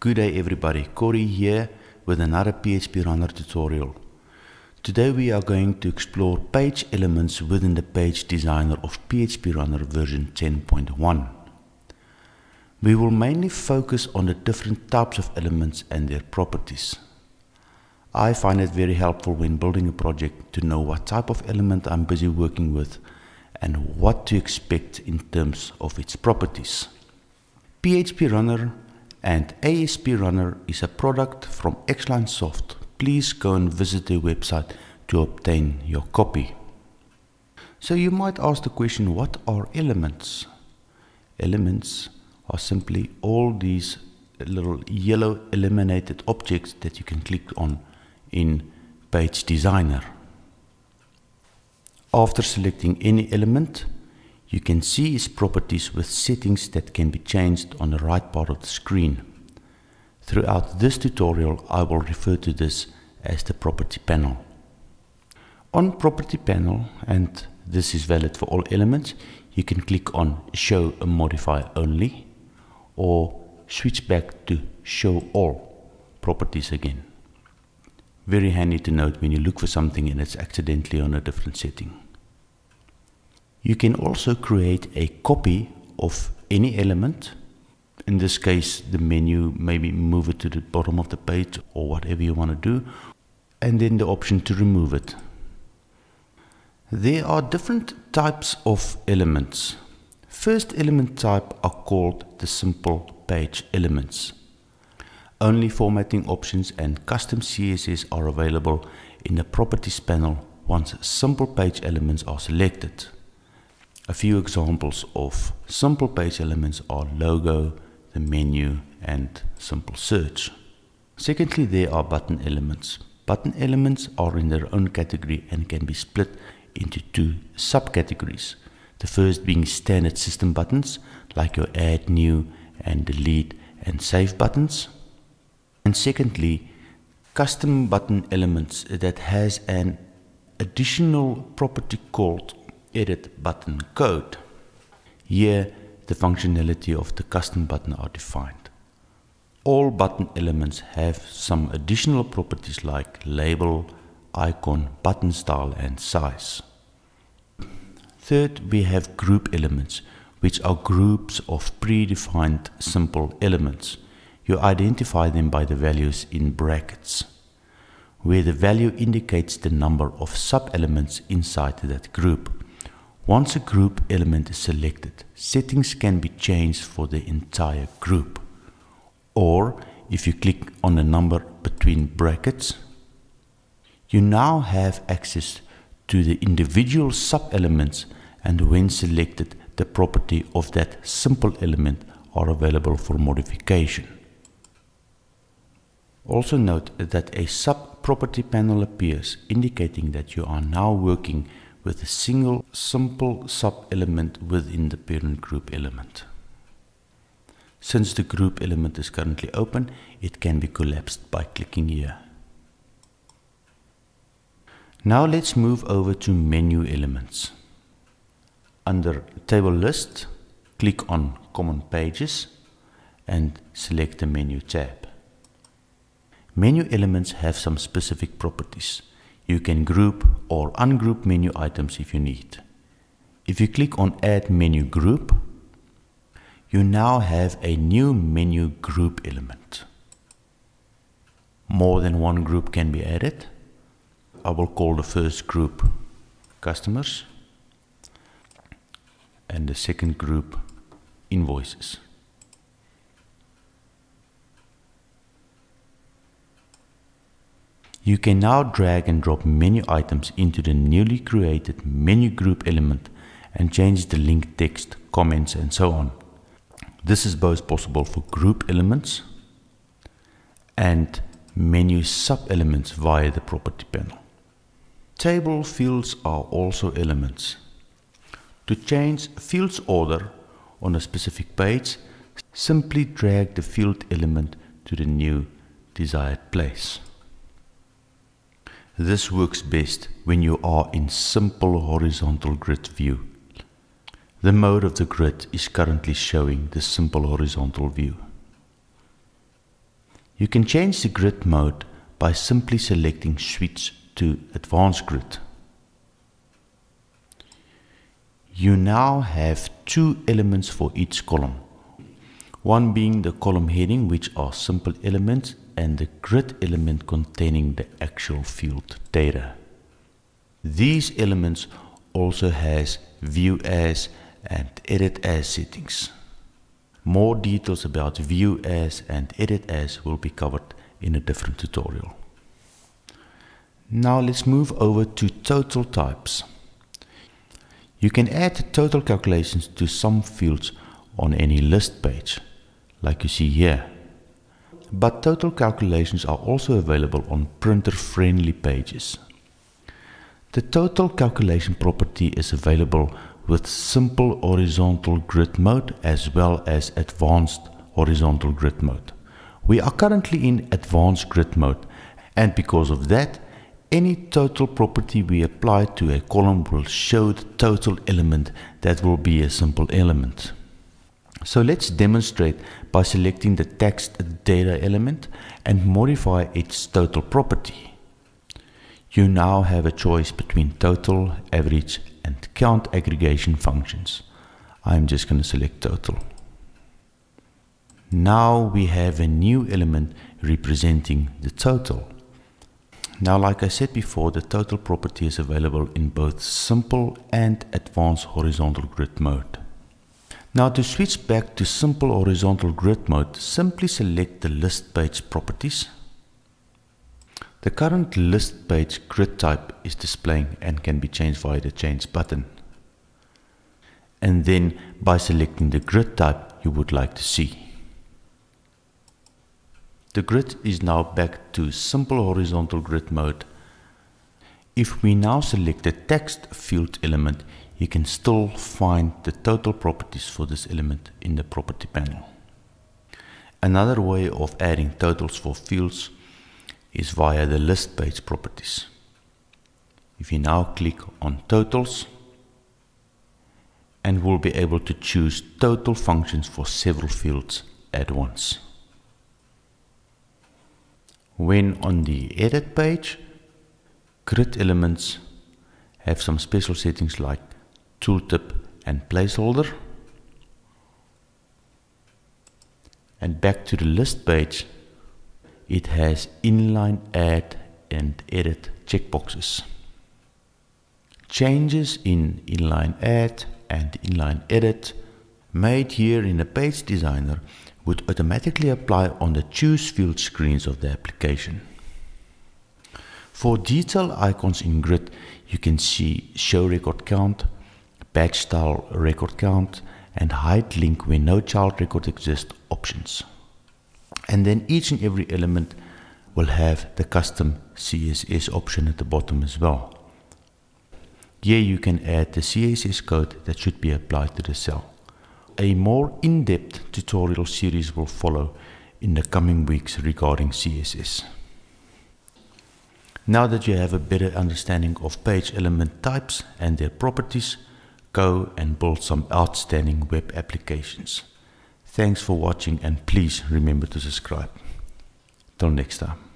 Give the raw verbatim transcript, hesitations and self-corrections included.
Good day everybody, Corey here with another P H P Runner tutorial. Today we are going to explore page elements within the page designer of P H P Runner version ten point one. We will mainly focus on the different types of elements and their properties. I find it very helpful when building a project to know what type of element I'm busy working with and what to expect in terms of its properties. P H P Runner and A S P Runner is a product from Xline Soft. Please go and visit their website to obtain your copy. So you might ask the question, what are elements? Elements are simply all these little yellow illuminated objects that you can click on in Page Designer. After selecting any element, you can see its properties with settings that can be changed on the right part of the screen. Throughout this tutorial, I will refer to this as the property panel. On property panel, and this is valid for all elements, you can click on show a modifier only or switch back to show all properties again. Very handy to note when you look for something and it's accidentally on a different setting. You can also create a copy of any element. In this case, the menu, maybe move it to the bottom of the page or whatever you want to do, and then the option to remove it. There are different types of elements. First element type are called the simple page elements. Only formatting options and custom C S S are available in the properties panel once simple page elements are selected. A few examples of simple page elements are logo, the menu, and simple search. Secondly, there are button elements. Button elements are in their own category and can be split into two subcategories. The first being standard system buttons, like your add new and delete and save buttons. And secondly, custom button elements that has an additional property called edit button code. Here the functionality of the custom button are defined. All button elements have some additional properties like label, icon, button style and size. Third, we have group elements, which are groups of predefined simple elements. You identify them by the values in brackets, where the value indicates the number of sub-elements inside that group. Once a group element is selected, settings can be changed for the entire group. Or, if you click on the number between brackets, you now have access to the individual sub-elements, and when selected, the property of that simple element are available for modification. Also note that a sub-property panel appears, indicating that you are now working with a single simple sub-element within the parent group element. Since the group element is currently open, it can be collapsed by clicking here. Now let's move over to menu elements. Under Table List, click on Common Pages and select the Menu tab. Menu elements have some specific properties. You can group or ungroup menu items if you need. If you click on Add Menu Group, you now have a new menu group element. More than one group can be added. I will call the first group Customers and the second group Invoices. You can now drag and drop menu items into the newly created menu group element and change the link text, comments and so on. This is both possible for group elements and menu sub-elements via the property panel. Table fields are also elements. To change fields order on a specific page, simply drag the field element to the new desired place. This works best when you are in simple horizontal grid view. The mode of the grid is currently showing the simple horizontal view. You can change the grid mode by simply selecting Switch to Advanced Grid. You now have two elements for each column. One being the column heading, which are simple elements, and the grid element containing the actual field data. These elements also has View As and Edit As settings. More details about View As and Edit As will be covered in a different tutorial. Now let's move over to total types. You can add total calculations to some fields on any list page, like you see here. But total calculations are also available on printer-friendly pages. The total calculation property is available with simple horizontal grid mode as well as advanced horizontal grid mode. We are currently in advanced grid mode, and because of that, any total property we apply to a column will show the total element that will be a simple element. So let's demonstrate by selecting the text data element and modify its total property. You now have a choice between total, average, and count aggregation functions. I'm just going to select total. Now we have a new element representing the total. Now, like I said before, the total property is available in both simple and advanced horizontal grid mode. Now, to switch back to simple horizontal grid mode, simply select the list page properties. The current list page grid type is displaying and can be changed via the change button. And then by selecting the grid type you would like to see. The grid is now back to simple horizontal grid mode. If we now select the text field element, you can still find the total properties for this element in the property panel. Another way of adding totals for fields is via the list page properties. If you now click on totals, and we'll be able to choose total functions for several fields at once. When on the edit page, grid elements have some special settings like tooltip and placeholder. And back to the list page, it has inline add and edit checkboxes. Changes in inline add and inline edit made here in the page designer would automatically apply on the choose field screens of the application. For detail icons in grid, you can see show record count, batch style record count, and hide link where no child record exists options. And then each and every element will have the custom C S S option at the bottom as well. Here you can add the C S S code that should be applied to the cell. A more in-depth tutorial series will follow in the coming weeks regarding C S S. Now that you have a better understanding of page element types and their properties, go and build some outstanding web applications. Thanks for watching, and please remember to subscribe. Till next time.